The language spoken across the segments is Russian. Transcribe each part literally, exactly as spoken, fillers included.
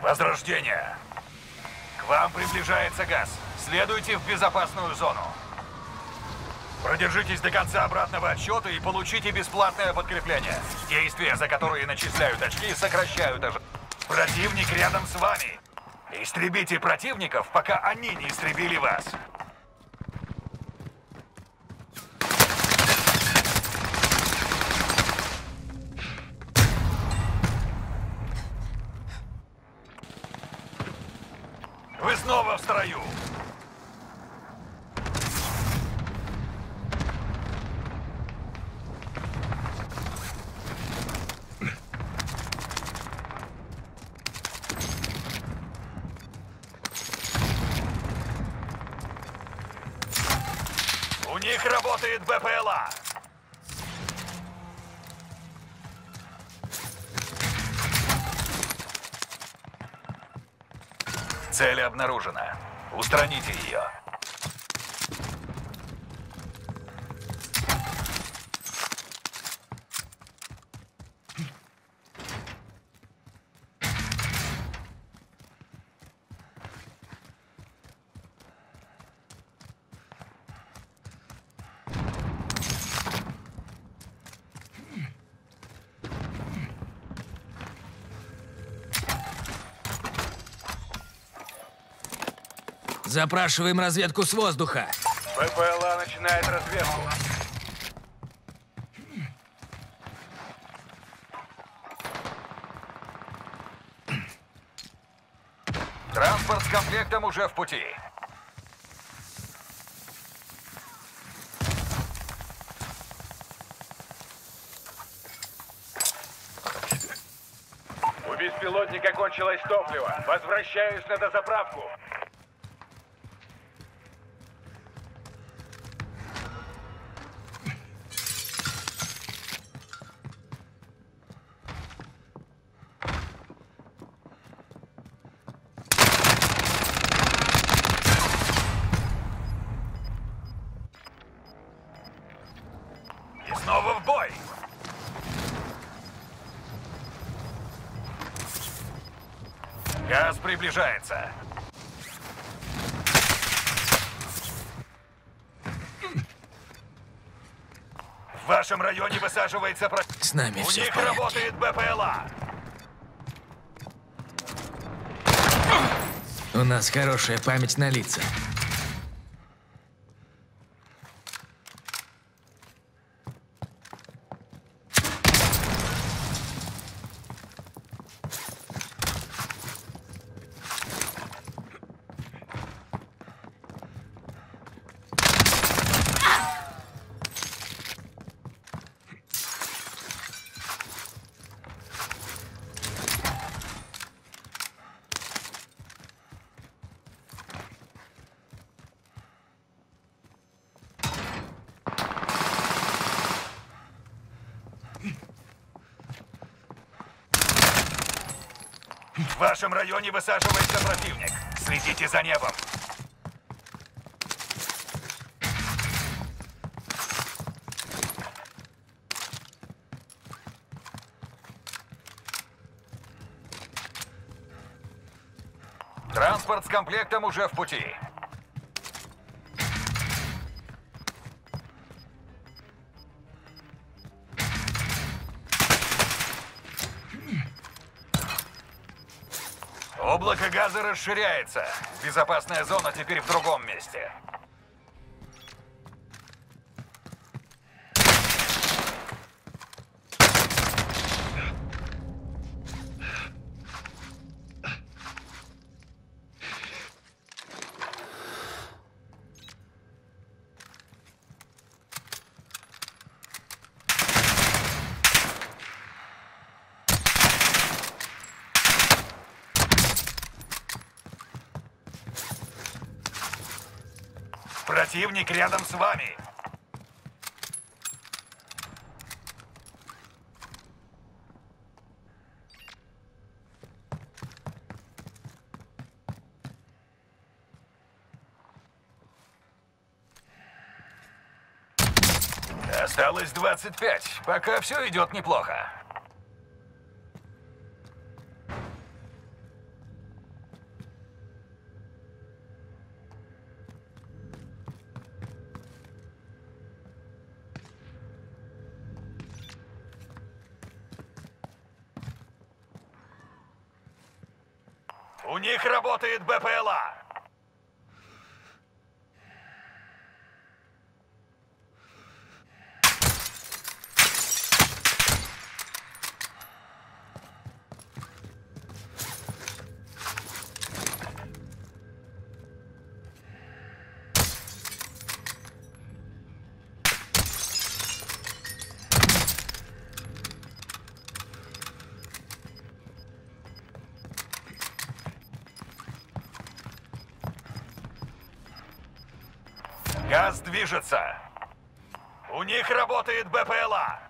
Возрождение. К вам приближается газ. Следуйте в безопасную зону. Продержитесь до конца обратного отсчета и получите бесплатное подкрепление. Действия, за которые начисляют очки, сокращают ожидания. Противник рядом с вами. Истребите противников, пока они не истребили вас. Вы снова в строю. У них работает БПЛА. Цель обнаружена. Устраните ее. Запрашиваем разведку с воздуха. БПЛА начинает разведку. Транспорт с комплектом уже в пути. У беспилотника кончилось топливо. Возвращаюсь на дозаправку. Снова в бой! Газ приближается. В вашем районе высаживается про... С нами У все них в порядке. работает БПЛА. У нас хорошая память на лица. В вашем районе высаживается противник. Следите за небом. Транспорт с комплектом уже в пути. Облако газа расширяется. Безопасная зона теперь в другом месте. Противник рядом с вами. Осталось двадцать пять. Пока все идет неплохо. У них работает БПЛА. Газ движется. У них работает БПЛА.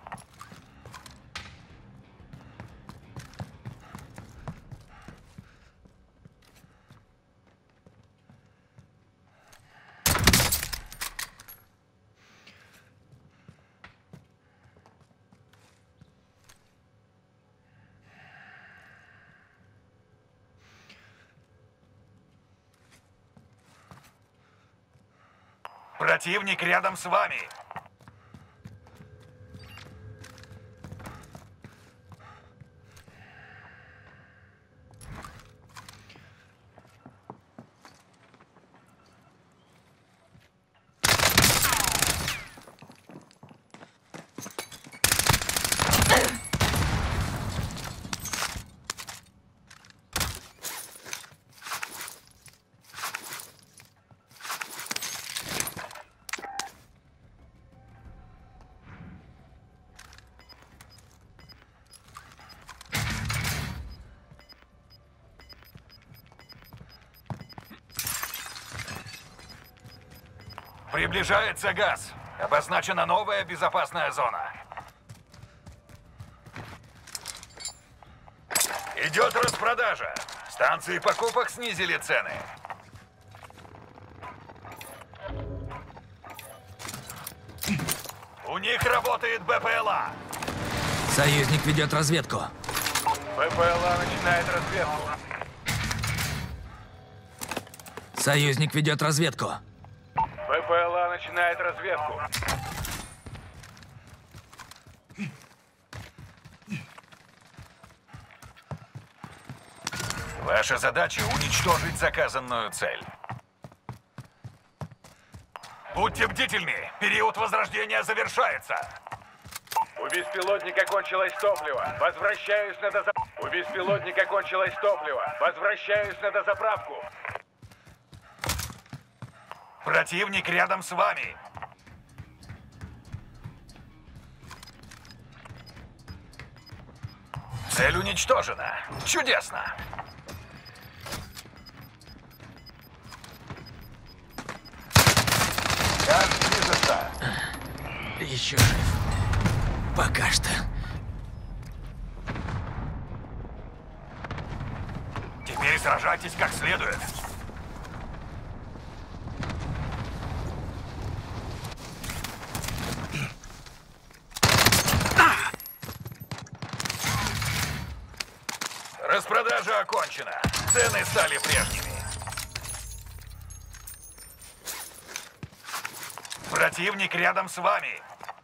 Противник рядом с вами. Приближается газ. Обозначена новая безопасная зона. Идет распродажа. Станции покупок снизили цены. У них работает БПЛА. Союзник ведет разведку. БПЛА начинает разведку. Союзник ведет разведку. БПЛА начинает разведку. Ваша задача — уничтожить заказанную цель. Будьте бдительны, период возрождения завершается. У беспилотника кончилось топливо. Возвращаюсь на дозаправку. У беспилотника кончилось топливо. Возвращаюсь на дозаправку. Противник рядом с вами. Цель уничтожена. Чудесно. Газ движется. Еще жив. Пока что. Теперь сражайтесь как следует. Распродажа окончена. Цены стали прежними. Противник рядом с вами.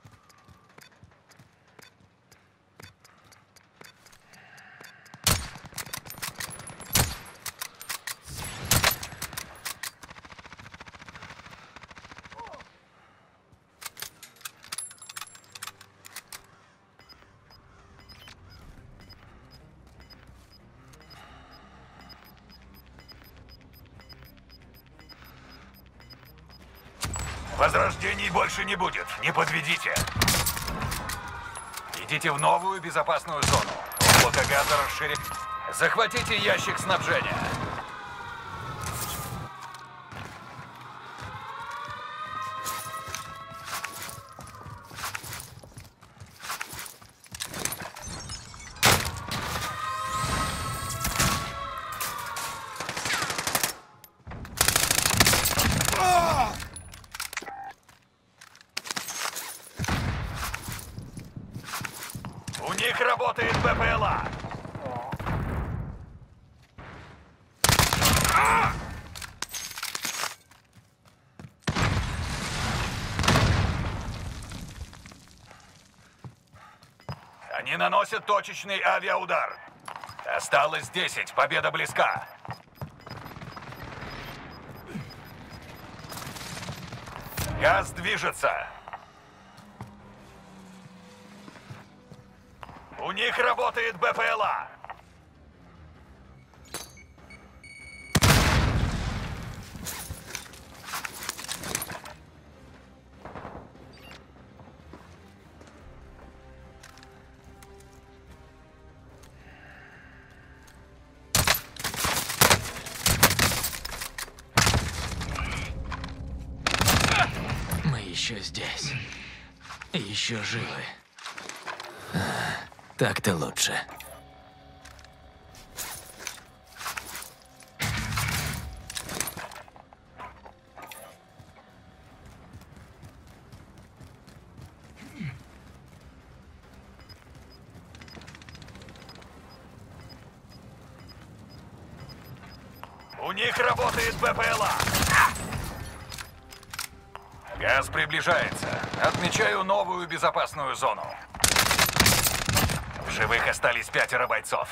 Возрождений больше не будет. Не подведите. Идите в новую безопасную зону. Облако газа расширит. Захватите ящик снабжения. У них работает БПЛА. Они наносят точечный авиаудар. Осталось десять. Победа близка. Газ движется. У них работает БПЛА. Мы еще здесь. Еще живы. А, так-то лучше. У них работает БПЛА. Газ приближается. Отмечаю новую безопасную зону. В живых остались пятеро бойцов.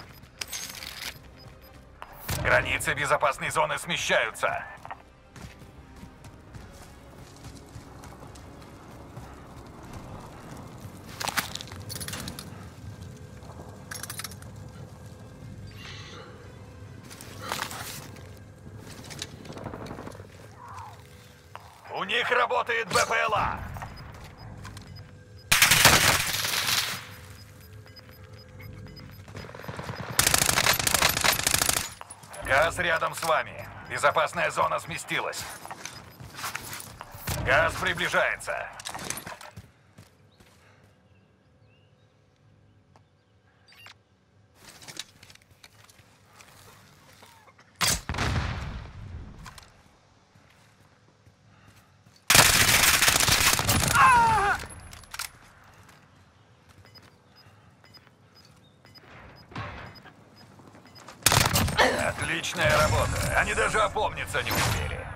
Границы безопасной зоны смещаются. У них работает БПЛА. Газ рядом с вами. Безопасная зона сместилась. Газ приближается. Отличная работа. Они даже опомниться не успели.